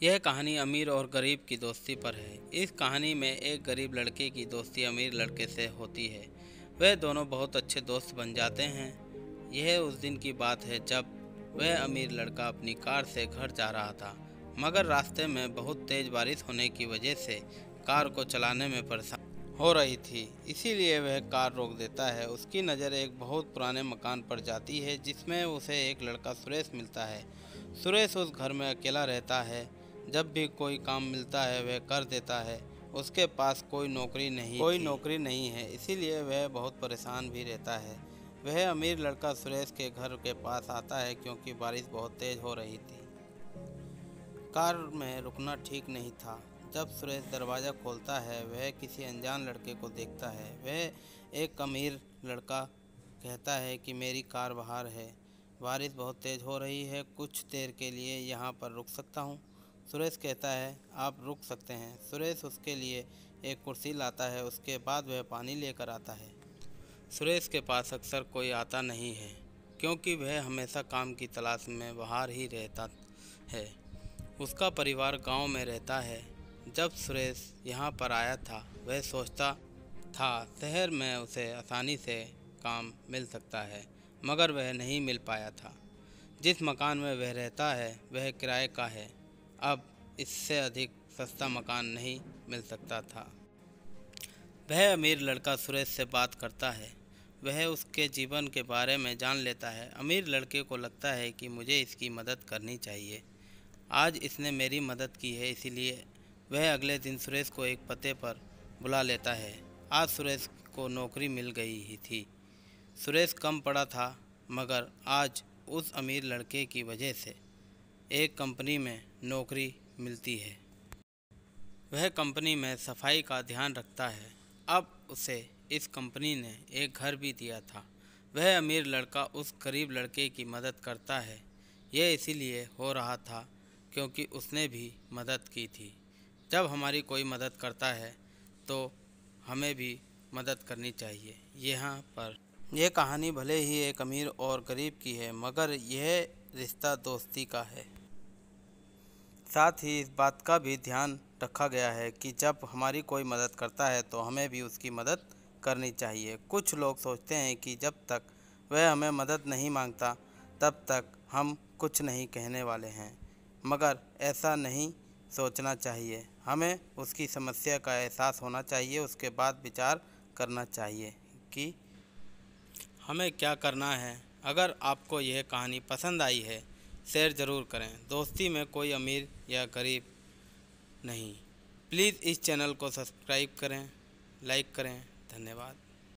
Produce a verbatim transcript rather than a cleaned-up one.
यह कहानी अमीर और गरीब की दोस्ती पर है। इस कहानी में एक गरीब लड़के की दोस्ती अमीर लड़के से होती है। वह दोनों बहुत अच्छे दोस्त बन जाते हैं। यह उस दिन की बात है जब वह अमीर लड़का अपनी कार से घर जा रहा था, मगर रास्ते में बहुत तेज बारिश होने की वजह से कार को चलाने में परेशानी हो रही थी, इसीलिए वह कार रोक देता है। उसकी नज़र एक बहुत पुराने मकान पर जाती है जिसमें उसे एक लड़का सुरेश मिलता है। सुरेश उस घर में अकेला रहता है। जब भी कोई काम मिलता है वह कर देता है। उसके पास कोई नौकरी नहीं कोई नौकरी नहीं है, इसीलिए वह बहुत परेशान भी रहता है। वह अमीर लड़का सुरेश के घर के पास आता है क्योंकि बारिश बहुत तेज़ हो रही थी। कार में रुकना ठीक नहीं था। जब सुरेश दरवाज़ा खोलता है वह किसी अनजान लड़के को देखता है। वह एक अमीर लड़का कहता है कि मेरी कार बाहर है, बारिश बहुत तेज़ हो रही है, कुछ देर के लिए यहाँ पर रुक सकता हूँ। सुरेश कहता है आप रुक सकते हैं। सुरेश उसके लिए एक कुर्सी लाता है, उसके बाद वह पानी लेकर आता है। सुरेश के पास अक्सर कोई आता नहीं है क्योंकि वह हमेशा काम की तलाश में बाहर ही रहता है। उसका परिवार गांव में रहता है। जब सुरेश यहाँ पर आया था वह सोचता था शहर में उसे आसानी से काम मिल सकता है, मगर वह नहीं मिल पाया था। जिस मकान में वह रहता है वह किराए का है। अब इससे अधिक सस्ता मकान नहीं मिल सकता था। वह अमीर लड़का सुरेश से बात करता है। वह उसके जीवन के बारे में जान लेता है। अमीर लड़के को लगता है कि मुझे इसकी मदद करनी चाहिए। आज इसने मेरी मदद की है, इसीलिए वह अगले दिन सुरेश को एक पते पर बुला लेता है। आज सुरेश को नौकरी मिल गई ही थी। सुरेश कम पढ़ा था, मगर आज उस अमीर लड़के की वजह से एक कंपनी में नौकरी मिलती है। वह कंपनी में सफाई का ध्यान रखता है। अब उसे इस कंपनी ने एक घर भी दिया था। वह अमीर लड़का उस गरीब लड़के की मदद करता है। यह इसीलिए हो रहा था क्योंकि उसने भी मदद की थी। जब हमारी कोई मदद करता है तो हमें भी मदद करनी चाहिए। यहाँ पर यह कहानी भले ही एक अमीर और गरीब की है, मगर यह रिश्ता दोस्ती का है। साथ ही इस बात का भी ध्यान रखा गया है कि जब हमारी कोई मदद करता है तो हमें भी उसकी मदद करनी चाहिए। कुछ लोग सोचते हैं कि जब तक वह हमें मदद नहीं मांगता तब तक हम कुछ नहीं कहने वाले हैं, मगर ऐसा नहीं सोचना चाहिए। हमें उसकी समस्या का एहसास होना चाहिए, उसके बाद विचार करना चाहिए कि हमें क्या करना है। अगर आपको यह कहानी पसंद आई है शेयर ज़रूर करें। दोस्ती में कोई अमीर या गरीब नहीं। प्लीज़ इस चैनल को सब्सक्राइब करें, लाइक करें। धन्यवाद।